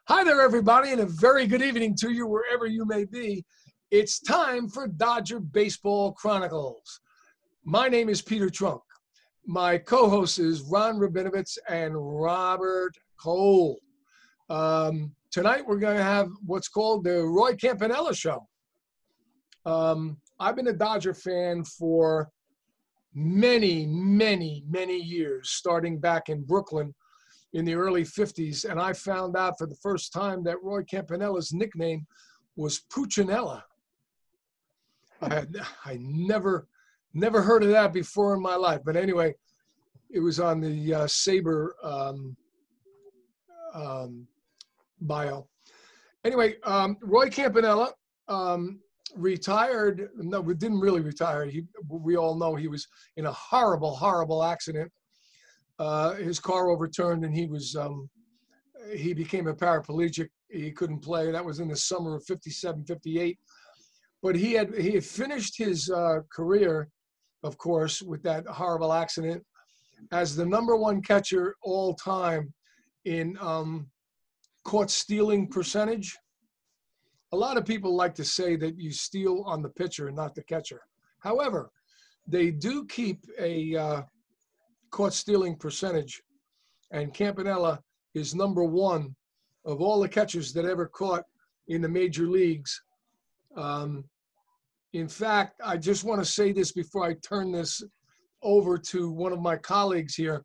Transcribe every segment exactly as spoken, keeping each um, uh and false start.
Hi there, everybody, and a very good evening to you wherever you may be. It's time for Dodger Baseball Chronicles. My name is Peter Trunk. My co-host is Ron Rabinovitz and Robert Cole. Um, tonight, we're going to have what's called the Roy Campanella Show. Um, I've been a Dodger fan for many, many, many years, starting back in Brooklyn in the early fifties, and I found out for the first time that Roy Campanella's nickname was Puccinella. I had, I never, never heard of that before in my life. But anyway, it was on the uh, Sabre um, um, bio. Anyway, um, Roy Campanella um, retired. No, we didn't really retire. He, we all know he was in a horrible, horrible accident. Uh, his car overturned, and he was um, he became a paraplegic. He couldn't play. That was in the summer of fifty-seven, fifty-eight. But he had he had finished his uh, career, of course, with that horrible accident, as the number one catcher all time in um, caught stealing percentage. A lot of people like to say that you steal on the pitcher and not the catcher. However, they do keep a uh, caught stealing percentage, and Campanella is number one of all the catchers that ever caught in the major leagues. Um, in fact, I just want to say this before I turn this over to one of my colleagues here.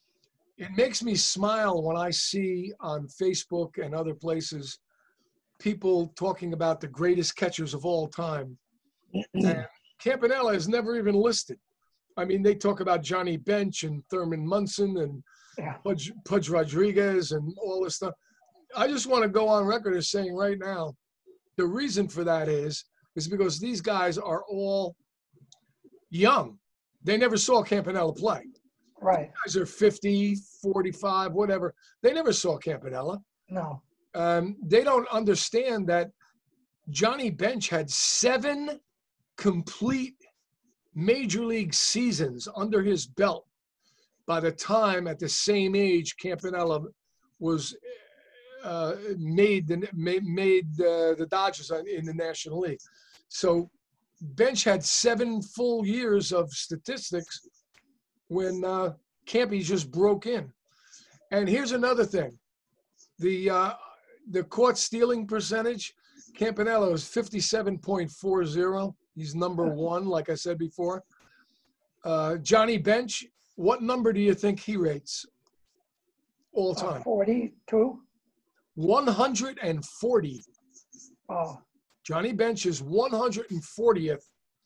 It makes me smile when I see on Facebook and other places people talking about the greatest catchers of all time. And Campanella is never even listed. I mean, they talk about Johnny Bench and Thurman Munson and Yeah. Pudge, Pudge Rodriguez and all this stuff. I just want to go on record as saying right now, the reason for that is, is because these guys are all young. They never saw Campanella play. Right. These guys are fifty, forty-five, whatever. They never saw Campanella. No. Um, they don't understand that Johnny Bench had seven complete major league seasons under his belt by the time at the same age Campanella was uh, made the made, made uh, the Dodgers in the National League. So Bench had seven full years of statistics when uh, Campy just broke in. And here's another thing: the uh, the caught stealing percentage, Campanella is fifty-seven point four zero. He's number one, like I said before. Uh, Johnny Bench, what number do you think he rates all time? Uh, forty-two. one hundred forty. Oh, Johnny Bench is one hundred fortieth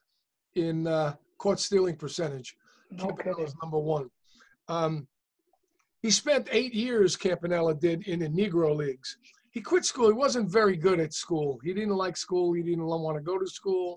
in uh, caught stealing percentage. no Campanella kidding. is number one. Um, he spent eight years, Campanella did, in the Negro Leagues. He quit school. He wasn't very good at school. He didn't like school. He didn't want to go to school.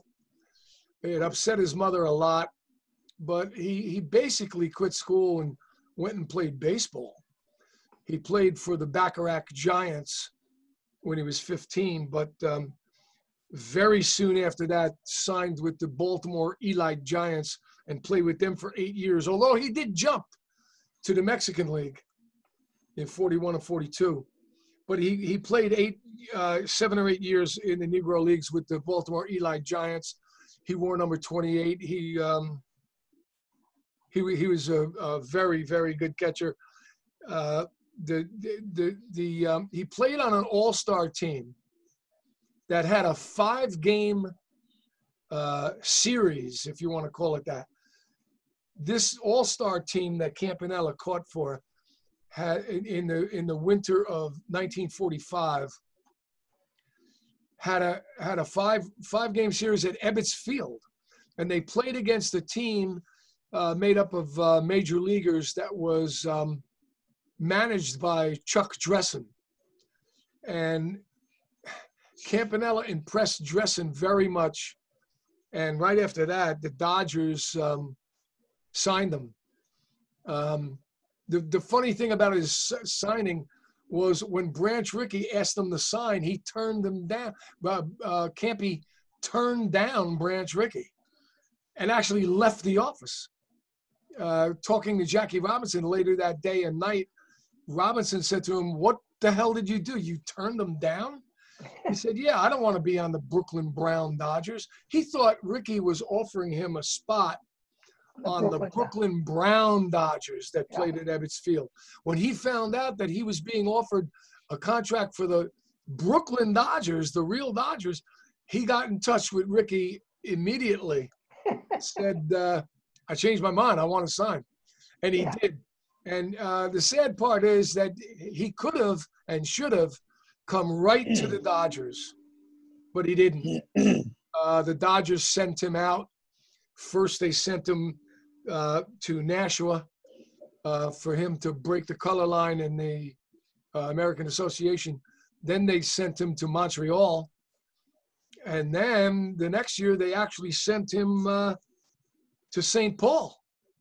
It upset his mother a lot, but he, he basically quit school and went and played baseball. He played for the Bacharach Giants when he was fifteen, but um, very soon after that signed with the Baltimore Elite Giants and played with them for eight years, although he did jump to the Mexican League in forty-one and forty-two. But he, he played eight, uh, seven or eight years in the Negro Leagues with the Baltimore Elite Giants. He wore number twenty-eight. He um, he he was a, a very very good catcher. Uh, the the the, the um, he played on an all-star team that had a five-game uh, series, if you want to call it that. This all-star team that Campanella caught for had in, in the in the winter of nineteen forty-five. had a had a five five game series at Ebbets Field, and they played against a team uh, made up of uh, major leaguers that was um, managed by Chuck Dressen. And Campanella impressed Dressen very much, and right after that, the Dodgers um, signed him. Um, the the funny thing about his signing was when Branch Rickey asked him to sign, he turned them down. Uh, uh, Campy turned down Branch Rickey and actually left the office. Uh, talking to Jackie Robinson later that day and night, Robinson said to him, what the hell did you do? You turned them down? He said, yeah, I don't want to be on the Brooklyn Brown Dodgers. He thought Ricky was offering him a spot The on the Brooklyn- Brooklyn Brown Dodgers that Yeah. played at Ebbets Field. When he found out that he was being offered a contract for the Brooklyn Dodgers, the real Dodgers, he got in touch with Ricky immediately. Said, uh, I changed my mind. I want to sign. And he Yeah. did. And uh, the sad part is that he could have and should have come right to the Dodgers, but he didn't. Uh, the Dodgers sent him out. First, they sent him uh, to Nashua uh, for him to break the color line in the uh, American Association. Then they sent him to Montreal. And then the next year, they actually sent him uh, to Saint Paul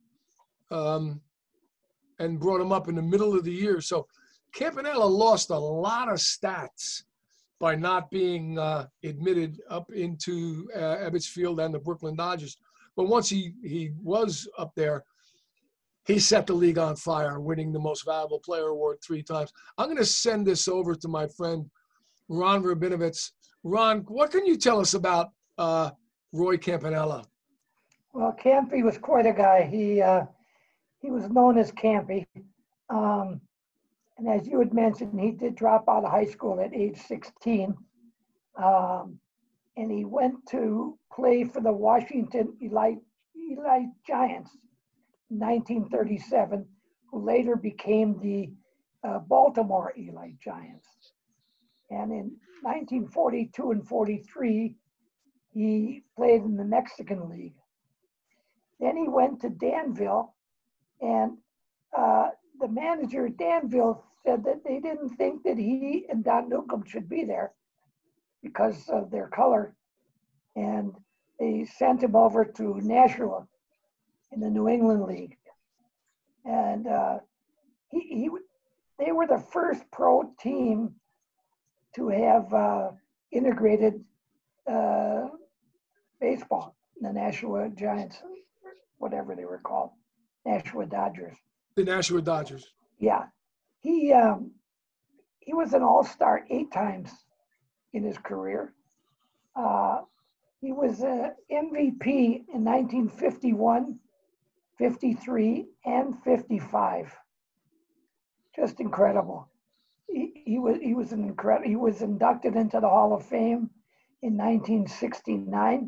um, and brought him up in the middle of the year. So Campanella lost a lot of stats by not being uh, admitted up into uh, Ebbets Field and the Brooklyn Dodgers. But once he, he was up there, he set the league on fire, winning the Most Valuable Player Award three times. I'm going to send this over to my friend Ron Rabinovitz. Ron, what can you tell us about uh, Roy Campanella? Well, Campy was quite a guy. He uh, he was known as Campy. Um, and as you had mentioned, he did drop out of high school at age sixteen. Um, and he went to play for the Washington Elite, Elite Giants in nineteen thirty-seven, who later became the uh, Baltimore Elite Giants. And in nineteen forty-two and forty-three, he played in the Mexican League. Then he went to Danville, and uh, the manager at Danville said that they didn't think that he and Don Newcombe should be there because of their color. And they sent him over to Nashua in the New England League. And uh, he, he, they were the first pro team to have uh, integrated uh, baseball, the Nashua Giants, whatever they were called, Nashua Dodgers. The Nashua Dodgers. Yeah, he um, he was an all-star eight times in his career. Uh, he was an M V P in nineteen fifty-one, fifty-three, and fifty-five. Just incredible. He, he was he was an incredible. He was inducted into the Hall of Fame in nineteen sixty-nine,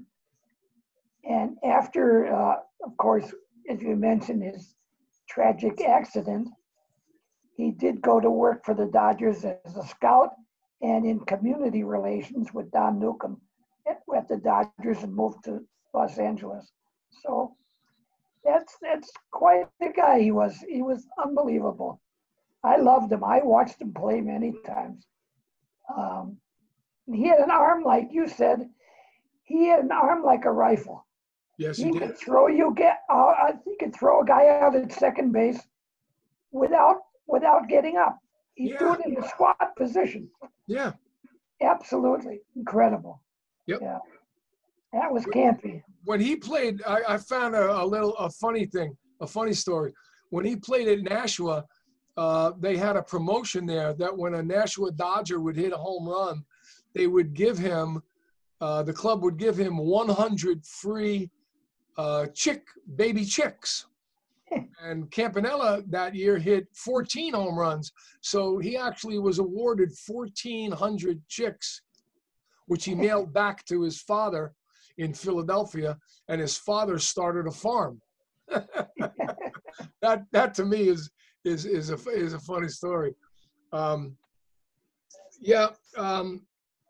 and after, uh, of course, as you mentioned, his tragic accident, he did go to work for the Dodgers as a scout and in community relations with Don Newcombe at, at the Dodgers, and moved to Los Angeles. So that's that's quite the guy he was. He was unbelievable. I loved him. I watched him play many times. Um, he had an arm, like you said, he had an arm like a rifle. Yes, he, He did. could throw you get. Uh, I think he could throw a guy out at second base without without getting up. He'd Yeah. do it in the squat position. Yeah. Absolutely incredible. Yep. Yeah, that was Campy. When he played, I, I found a, a little a funny thing, a funny story. When he played at Nashua, uh, they had a promotion there that when a Nashua Dodger would hit a home run, they would give him, uh, the club would give him one hundred free uh, chick baby chicks. And Campanella that year hit fourteen home runs, so he actually was awarded fourteen hundred chicks, which he mailed back to his father in Philadelphia, and his father started a farm. that that to me is is is a is a funny story. Um, yeah. Um,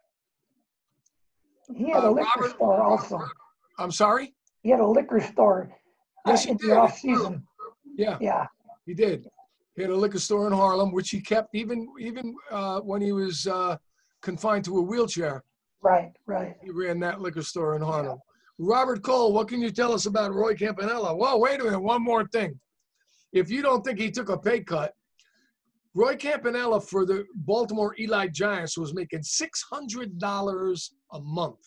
He had a uh, liquor Robert- store also. I'm sorry. He had a liquor store uh, Yes, he in did. the off season. Yeah. Yeah, He did. He had a liquor store in Harlem, which he kept even even uh, when he was uh, confined to a wheelchair. right, right. He ran that liquor store in Harlem. Robert Cole, what can you tell us about Roy Campanella? Well, wait a minute, one more thing. If you don't think he took a pay cut, Roy Campanella for the Baltimore Elite Giants was making six hundred dollars a month.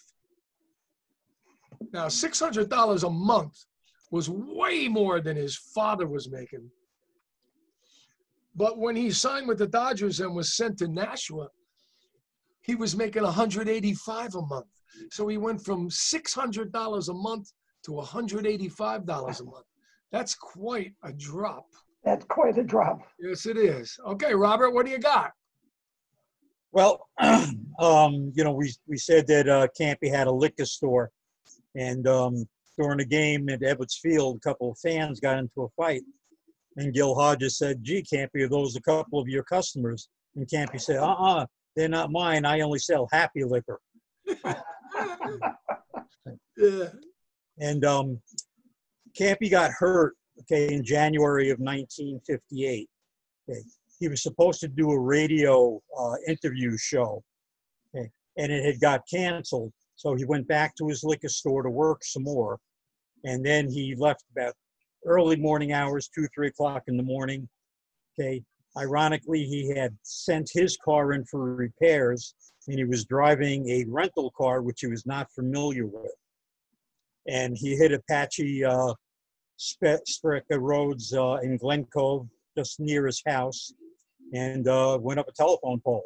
Now, six hundred dollars a month was way more than his father was making. But when he signed with the Dodgers and was sent to Nashua, he was making one hundred eighty-five dollars a month. So he went from six hundred dollars a month to one hundred eighty-five dollars a month. That's quite a drop. That's quite a drop. Yes, it is. Okay, Robert, what do you got? Well, um, you know, we we said that uh, Campy had a liquor store, and um, during a game at Ebbets Field, a couple of fans got into a fight, and Gil Hodges said, "Gee, Campy, are those a couple of your customers?" And Campy said, "Uh-uh, they're not mine. I only sell happy liquor." Yeah. And um, Campy got hurt, okay, in January of nineteen fifty-eight. Okay. He was supposed to do a radio uh, interview show, okay, and it had got canceled. So he went back to his liquor store to work some more. And then he left about early morning hours, two, three o'clock in the morning. Okay. Ironically, he had sent his car in for repairs, and he was driving a rental car, which he was not familiar with. And he hit a patchy uh, stretch of roads uh, in Glen Cove, just near his house, and uh, went up a telephone pole.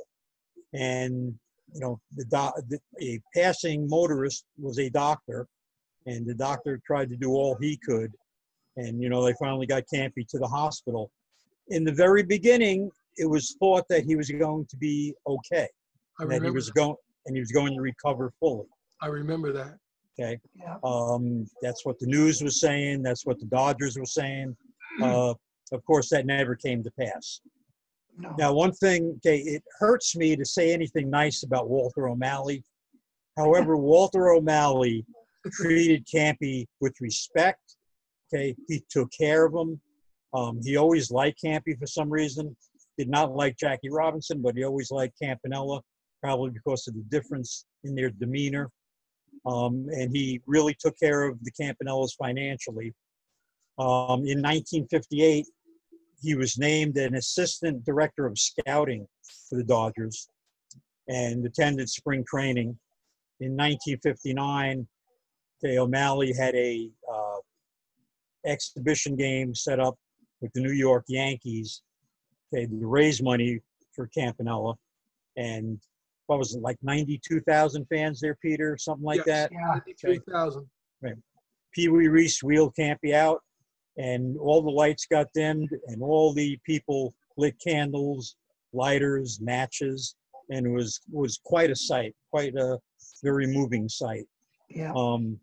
And, you know, the, do- the a passing motorist was a doctor, and the doctor tried to do all he could. And, you know, they finally got Campy to the hospital. In the very beginning, it was thought that he was going to be okay, I and that he remember was that. going and he was going to recover fully. I remember that. Okay, Yeah. um, that's what the news was saying. That's what the Dodgers were saying. Uh, of course, that never came to pass. No. Now, one thing, okay, it hurts me to say anything nice about Walter O'Malley. However, Walter O'Malley treated Campy with respect. Okay, he took care of him. Um, he always liked Campy for some reason. Did not like Jackie Robinson, but he always liked Campanella, probably because of the difference in their demeanor. Um, and he really took care of the Campanellas financially. Um, in nineteen fifty-eight, he was named an assistant director of scouting for the Dodgers and attended spring training. In nineteen fifty-nine, okay, O'Malley had a uh, exhibition game set up with the New York Yankees, okay, to raise money for Campanella. And what was it, like ninety-two thousand fans there, Peter? Something like Yes. that? Yeah. ninety-three thousand. Pee Wee Reese wheeled Campy out, and all the lights got dimmed, and all the people lit candles, lighters, matches, and it was was quite a sight, quite a very moving sight. Yeah. Um,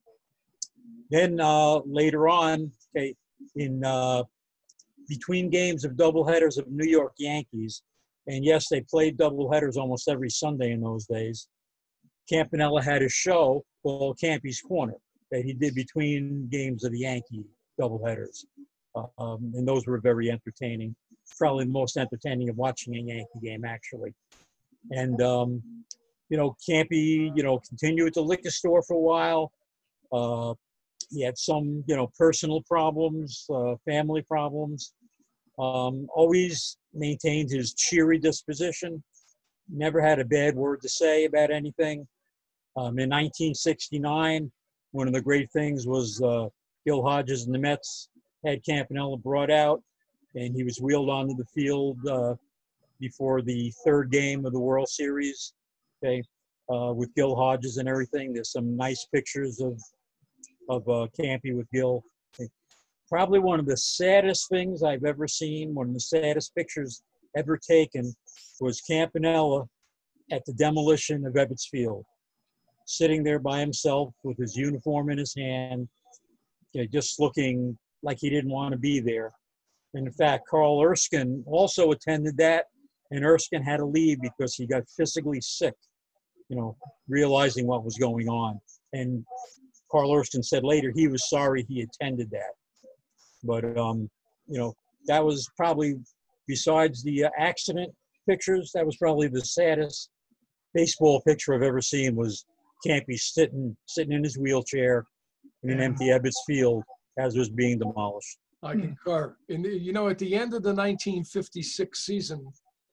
then uh, later on, okay, in uh, between games of doubleheaders of New York Yankees, and yes, they played doubleheaders almost every Sunday in those days, Campanella had a show called Campy's Corner that he did between games of the Yankee doubleheaders. Uh, um, and those were very entertaining. Probably the most entertaining of watching a Yankee game, actually. And, um, you know, Campy, you know, continued at the liquor store for a while. Uh, he had some, you know, personal problems, uh, family problems. Um, always maintained his cheery disposition. Never had a bad word to say about anything. Um, in nineteen sixty-nine, one of the great things was uh, Gil Hodges and the Mets had Campanella brought out, and he was wheeled onto the field uh, before the third game of the World Series, okay, uh, with Gil Hodges and everything. There's some nice pictures of, of uh, Campy with Gil. Okay. Probably one of the saddest things I've ever seen, one of the saddest pictures ever taken, was Campanella at the demolition of Ebbets Field, sitting there by himself with his uniform in his hand, you know, just looking like he didn't want to be there. And in fact, Carl Erskine also attended that, and Erskine had to leave because he got physically sick, you know, realizing what was going on. And Carl Erskine said later he was sorry he attended that. But, um, you know, that was probably, besides the uh, accident pictures, that was probably the saddest baseball picture I've ever seen, was Campy sitting, sitting in his wheelchair in an Yeah. empty Ebbets Field as it was being demolished. I concur. And, you know, at the end of the nineteen fifty-six season,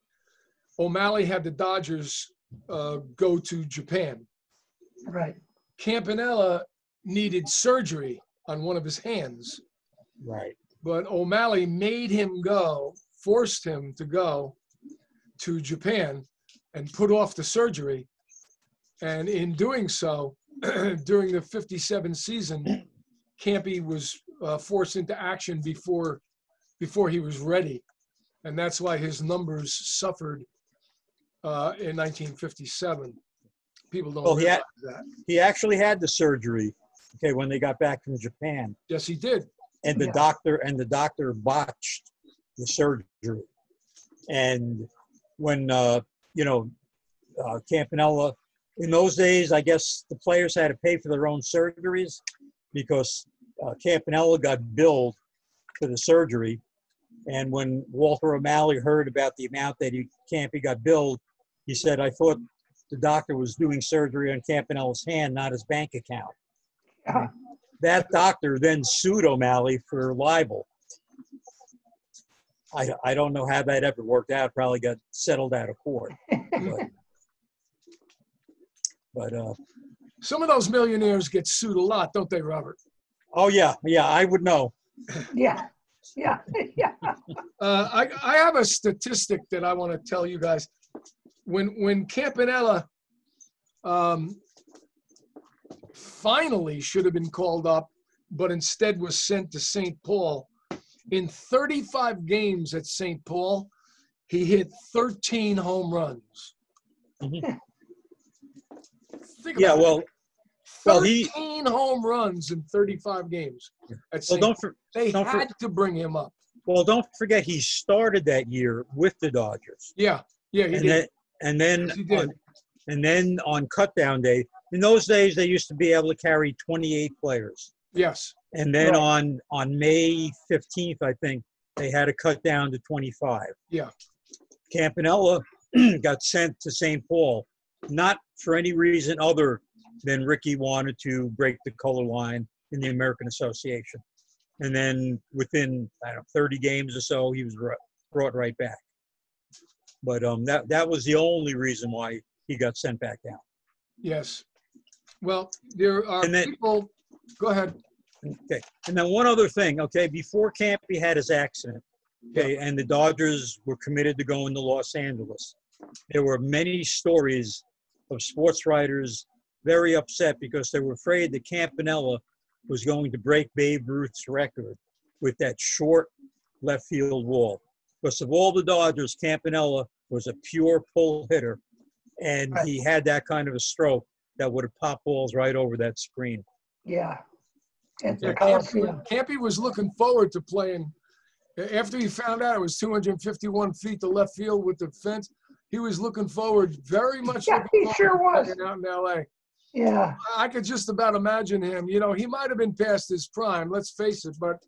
O'Malley had the Dodgers uh, go to Japan. Right. Campanella needed surgery on one of his hands, Right. but O'Malley made him go forced him to go to Japan and put off the surgery. And in doing so, during the fifty-seven season, Campy was uh, forced into action before before he was ready. And that's why his numbers suffered uh, in nineteen fifty-seven. People don't Well, he realize had, that. he actually had the surgery, okay, when they got back from Japan. Yes, he did. And the Yeah. doctor and the doctor botched the surgery. And when, uh, you know, uh, Campanella, in those days, I guess the players had to pay for their own surgeries because uh, Campanella got billed for the surgery. And when Walter O'Malley heard about the amount that he, Campy got billed, he said, I thought the doctor was doing surgery on Campanella's hand, not his bank account. Yeah. That doctor then sued O'Malley for libel. I, I don't know how that ever worked out. Probably got settled out of court. But, but uh, Some of those millionaires get sued a lot, don't they, Robert? oh yeah, yeah, I would know. Yeah, yeah, yeah. Uh, I, I have a statistic that I want to tell you guys. When when Campanella um, finally should have been called up, but instead was sent to Saint Paul, in thirty-five games at Saint Paul, he hit thirteen home runs. Mhm. Think Yeah, about well, it. well, he- thirteen home runs in thirty-five games at well, Saint don't for, They don't for- had to bring him up. well, don't forget he started that year with the Dodgers, Yeah, yeah, he and did. then and then Yes, he did. on, and then on cutdown day. In those days, they used to be able to carry twenty-eight players. Yes. And then Right. on, on May fifteenth, I think, they had to cut down to twenty-five. Yeah. Campanella got sent to Saint Paul, not for any reason other than Ricky wanted to break the color line in the American Association. And then within, I don't know, thirty games or so, he was ru- brought right back. But um, that, that was the only reason why he got sent back down. Yes. Well, there are And then- people. Go ahead. Okay. And then one other thing, okay, before Campy had his accident, okay, and the Dodgers were committed to going to Los Angeles, there were many stories of sports writers very upset because they were afraid that Campanella was going to break Babe Ruth's record with that short left field wall. Because of all the Dodgers, Campanella was a pure pull hitter, and Right. he had that kind of a stroke that would have popped balls right over that screen. Yeah. At the Yeah, Campy, Coliseum. Campy was looking forward to playing. After he found out it was two hundred fifty-one feet to left field with the fence, he was looking forward, very much Yeah, looking he forward sure to was. playing out in L A. Yeah, I could just about imagine him. You know, he might have been past his prime, let's face it, but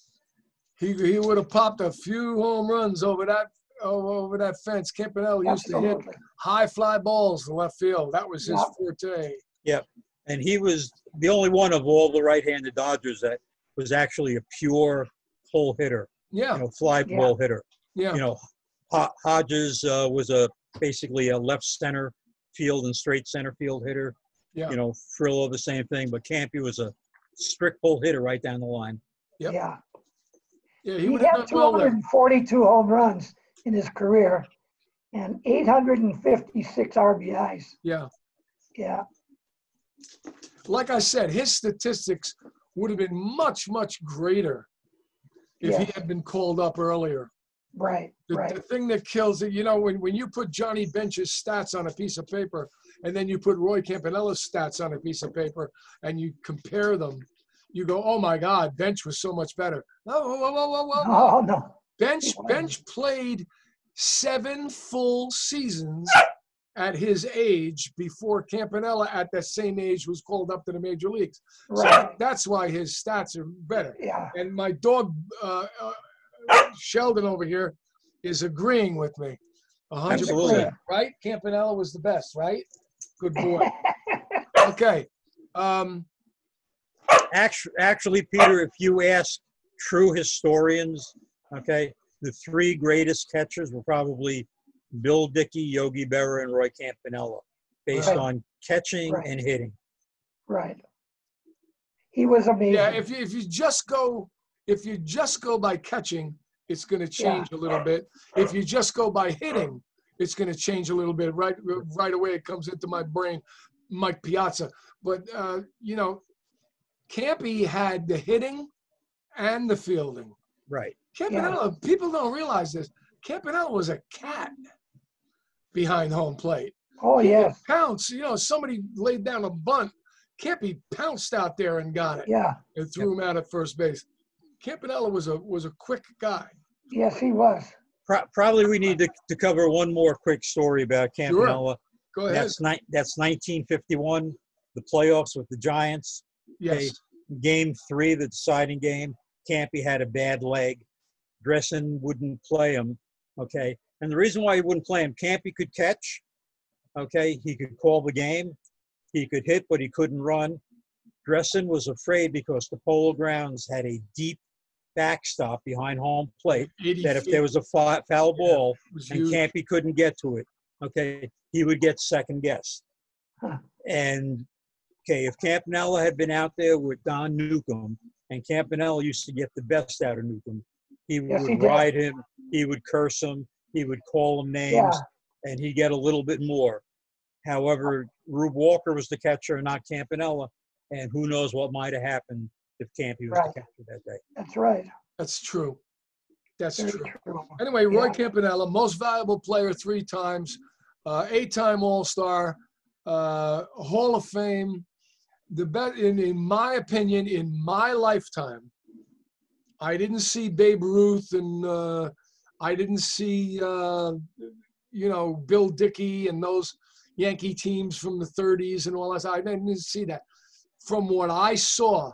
he he would have popped a few home runs over that over that fence. Campanella used to hit absolutely. high fly balls to left field. That was his Yep. forte. And he was the only one of all the right-handed Dodgers that was actually a pure pull hitter, Yeah, you know, fly Yeah. ball hitter. yeah, You know, Ho- Hodges uh, was a basically a left center field and straight center field hitter. yeah. You know, Frillo the same thing, but Campy was a strict pull hitter right down the line. Yep. Yeah. Yeah, he He would have had done two well there. hundred forty-two home runs in his career and eight hundred fifty-six R B Is. Yeah. Yeah, Like I said, his statistics would have been much, much greater if he Yes. had been called up earlier. right, The, right. the thing that kills it, you know, when, when you put Johnny Bench's stats on a piece of paper and then you put Roy Campanella's stats on a piece of paper and you compare them, you go, oh my God, Bench was so much better. No, whoa, whoa, whoa, whoa, whoa. Oh, no. Bench, he wasn't. Bench played seven full seasons at his age before Campanella at that same age was called up to the major leagues. So Right. that's why his stats are better. Yeah, And my dog, uh, uh, Sheldon over here, is agreeing with me. A hundred Absolutely. percent, right? Campanella was the best, right? Good boy. Okay. Um, Actually, actually, Peter, if you ask true historians, okay, the three greatest catchers were probably Bill Dickey, Yogi Berra, and Roy Campanella, based Right. on catching Right. and hitting. right. He was amazing. yeah, if you if you just go if you just go by catching it's going to change yeah. a little bit. If you just go by hitting, it's going to change a little bit. Right, right away, it comes into my brain, Mike Piazza. But, uh, you know, Campy had the hitting and the fielding. Right. Campanella, yeah. people don't realize this. Campanella was a cat behind home plate. Oh, yeah. Pounce, you know, somebody laid down a bunt. Campy pounced out there and got it. Yeah. And threw yep. him out at first base. Campanella was a was a quick guy. Yes, he was. Pro- probably we need to, to cover one more quick story about Campanella. Sure. Go ahead. That's, ni- that's nineteen fifty-one, the playoffs with the Giants. Yes. Okay. Game three, the deciding game, Campy had a bad leg. Dressen wouldn't play him, okay? And the reason why he wouldn't play him, Campy could catch, okay? He could call the game. He could hit, but he couldn't run. Dressen was afraid because the Polo Grounds had a deep backstop behind home plate that if there was a foul, foul ball yeah, and Campy couldn't get to it, okay, he would get second guessed. Huh. And, okay, if Campanella had been out there with Don Newcomb, and Campanella used to get the best out of Newcomb, he yes, would he ride him, he would curse him, he would call him names, yeah. and he'd get a little bit more. However, Rube Walker was the catcher and not Campanella, and who knows what might have happened if Campy was right. the catcher that day. That's right. That's true. That's Very true. true. Anyway, Roy yeah. Campanella, most valuable player three times, uh, eight-time All-Star, uh, Hall of Fame. The bet in, in my opinion, in my lifetime, I didn't see Babe Ruth and uh, I didn't see, uh, you know, Bill Dickey and those Yankee teams from the thirties and all that. I didn't see that. From what I saw,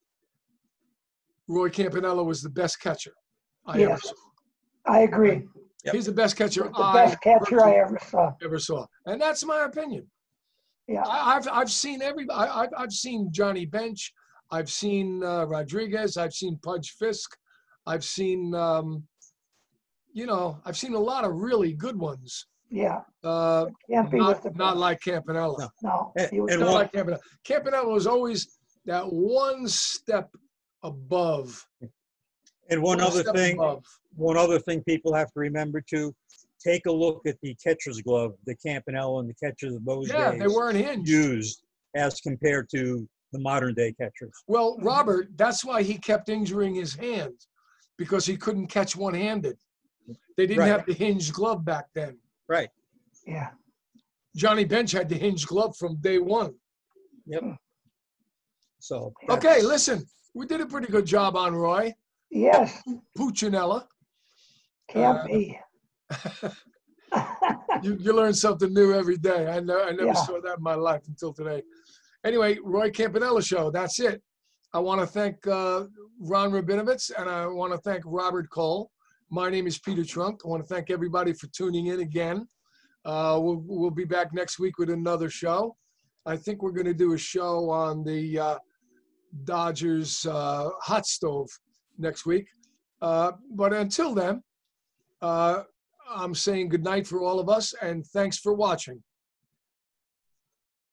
Roy Campanella was the best catcher I yes, ever saw. I agree. Yep. He's the best catcher the I best catcher I ever saw. Ever saw, and that's my opinion. Yeah, I, I've I've seen every. I, I've I've seen Johnny Bench. I've seen uh, Rodriguez. I've seen Pudge Fisk. I've seen, um, you know, I've seen a lot of really good ones. Yeah. Uh, Campy not, was the not like Campanella. No. And, he was and not one, like Campanella. Campanella was always that one step above. and one, one other step thing, above. one other thing people have to remember too, take a look at the catcher's glove, the Campanella and the catchers of those Yeah, days they weren't hinged. used as compared to the modern day catchers. Well, Robert, that's why he kept injuring his hand, because he couldn't catch one-handed. They didn't Right. have the hinged glove back then. Right. Yeah. Johnny Bench had the hinged glove from day one. Yep. So. Okay, listen, we did a pretty good job on Roy. Yes. Puccinella. Campy. Uh, you, you learn something new every day. I know I never Yeah. saw that in my life until today. Anyway, Roy Campanella Show. That's it. I want to thank uh, Ron Rabinovitz, and I want to thank Robert Cole. My name is Peter Trunk. I want to thank everybody for tuning in again. Uh, we'll, we'll be back next week with another show. I think we're going to do a show on the uh, Dodgers uh, hot stove next week. Uh, but until then, uh, I'm saying good night for all of us, and thanks for watching.